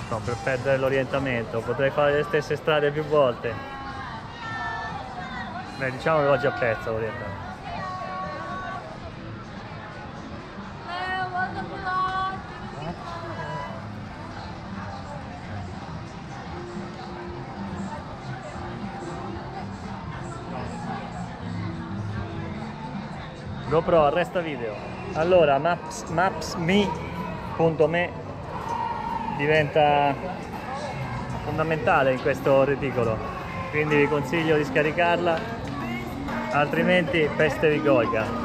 No, per perdere l'orientamento, potrei fare le stesse strade più volte. Beh, diciamo che ho già perso l'orientamento. GoPro, arresta video. Allora, maps.me diventa fondamentale in questo reticolo, quindi vi consiglio di scaricarla, altrimenti peste vi colga.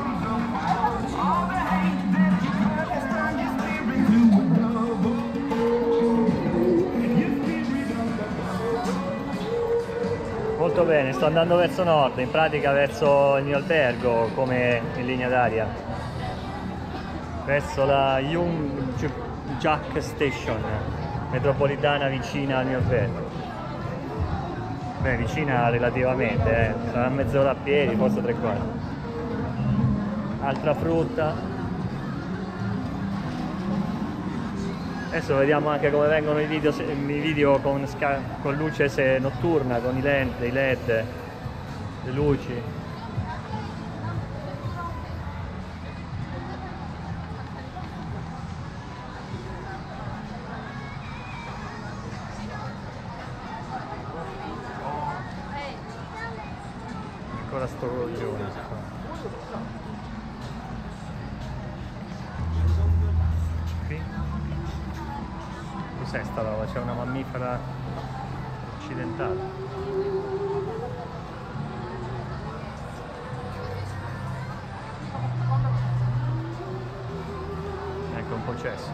Molto bene, sto andando verso nord, in pratica verso il mio albergo, come in linea d'aria, verso la Yongjak Station, metropolitana vicina al mio albergo. Beh, vicina relativamente, sarà mezz'ora a piedi, forse 3/4. Altra frutta. Adesso vediamo anche come vengono i video con luce notturna, con i LED, le luci. Ancora sto coglione. Cos'è sta roba? C'è una mammifera occidentale. Ecco un po' cesso.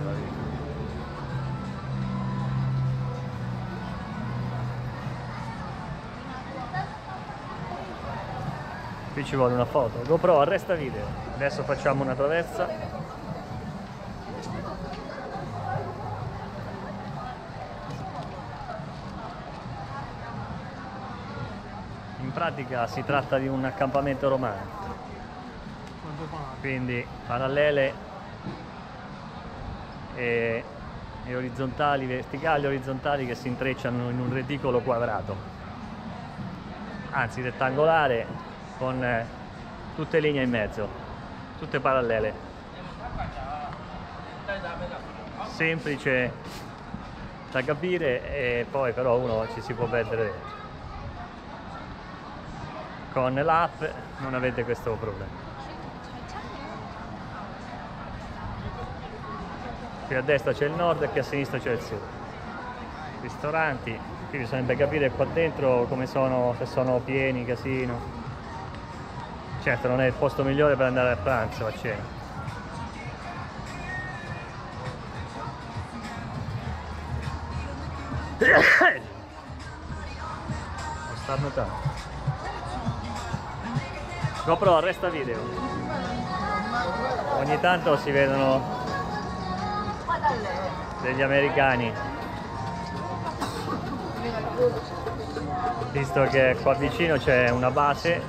Qui ci vuole una foto. GoPro, arresta video. Adesso facciamo una traversa. In pratica si tratta di un accampamento romano, quindi parallele e orizzontali, verticali e orizzontali che si intrecciano in un reticolo quadrato, anzi rettangolare, con tutte linee in mezzo, tutte parallele. Semplice da capire, e poi però uno ci si può perdere dentro. Con l'app non avete questo problema. Qui a destra c'è il nord e qui a sinistra c'è il sud. Ristoranti, qui bisognerebbe capire qua dentro come sono, se sono pieni, casino. Certo non è il posto migliore per andare a pranzo, a cena. Lo sta notando. GoPro, arresta video. Ogni tanto si vedono degli americani, visto che qua vicino c'è una base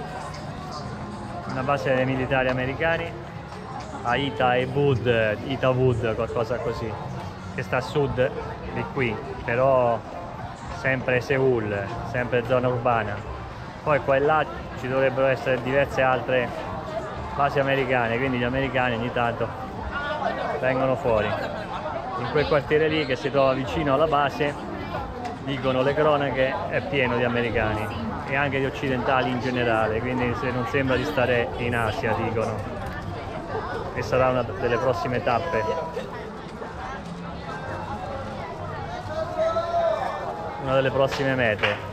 dei militari americani a Itawod, qualcosa così, che sta a sud di qui, però sempre Seoul, sempre zona urbana. Poi qua e là ci dovrebbero essere diverse altre basi americane, quindi gli americani ogni tanto vengono fuori. In quel quartiere lì, che si trova vicino alla base, dicono le cronache, è pieno di americani e anche di occidentali in generale, quindi se non sembra di stare in Asia, dicono, e sarà una delle prossime tappe. Una delle prossime mete.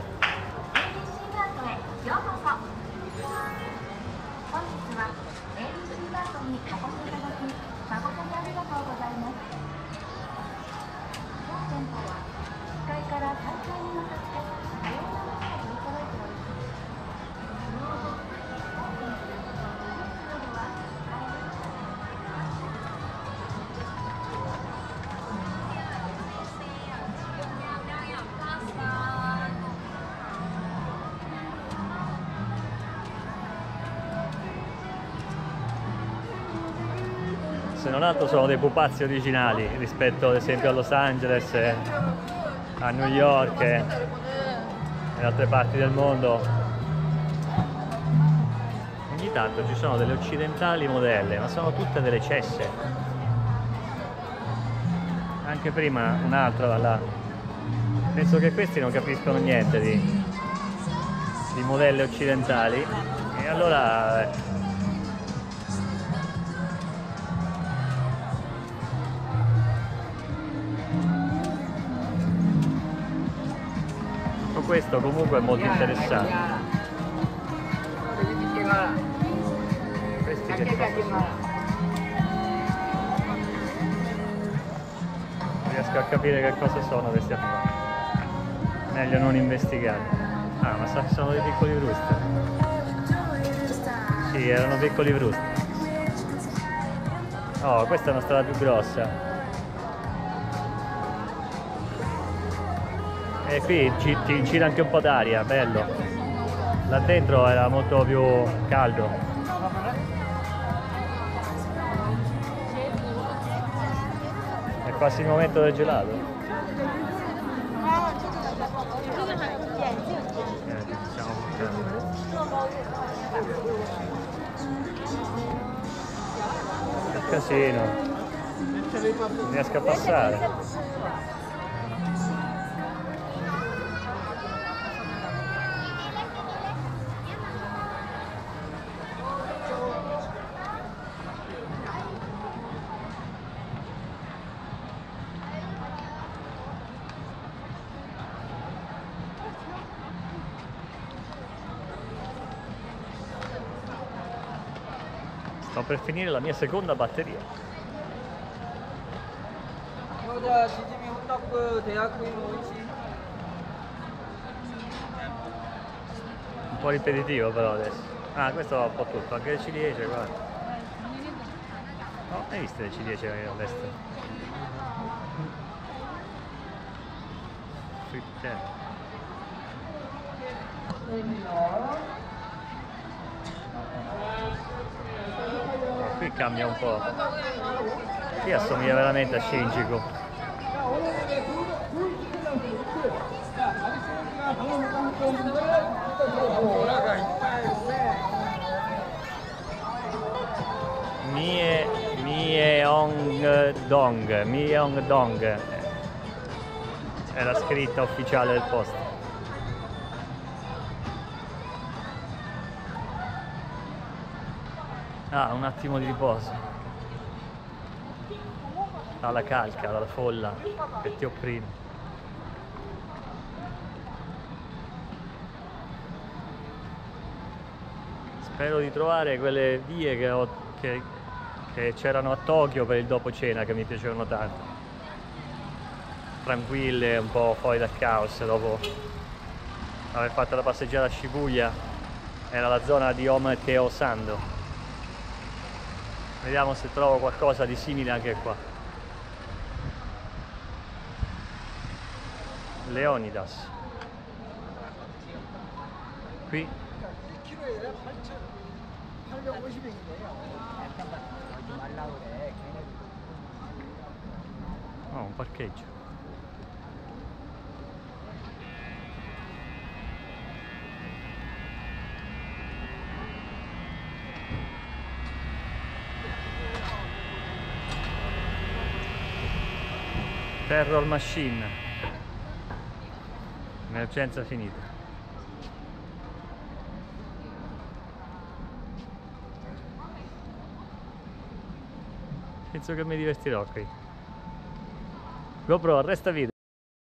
se non altro sono dei pupazzi originali rispetto ad esempio a Los Angeles, a New York e in altre parti del mondo. Ogni tanto ci sono delle occidentali modelle, ma sono tutte delle cesse. Anche prima un'altra da là. Penso che questi non capiscono niente di modelle occidentali e allora tutto questo comunque è molto interessante. Questi che cosa sono? Non riesco a capire che cosa sono questi affari. Meglio non investigare. Ah, ma sono dei piccoli fruster. Sì, erano piccoli fruster. Oh, questa è una strada più grossa. E qui ti gira anche un po' d'aria, bello. Là dentro era molto più caldo. È quasi il momento del gelato. Che casino, non riesco a passare. Sto per finire la mia seconda batteria. Un po' ripetitivo però adesso. Ah, questo va un po' tutto, anche le ciliegie, guarda. No, hai visto le ciliegie all'estero? Fritte. Qui cambia un po', qui assomiglia veramente a Shinjuku. Myeongdong è la scritta ufficiale del posto. Ah, un attimo di riposo dalla calca, dalla folla che ti opprime. Spero di trovare quelle vie che c'erano a Tokyo per il dopo cena, che mi piacevano tanto, tranquille, un po' fuori dal caos. Dopo aver fatto la passeggiata a Shibuya, era la zona di Omotesando. Vediamo se trovo qualcosa di simile anche qua. Leonidas. Qui. Oh, un parcheggio. Terror Machine. Emergenza finita. Penso che mi divertirò qui. GoPro, resta video.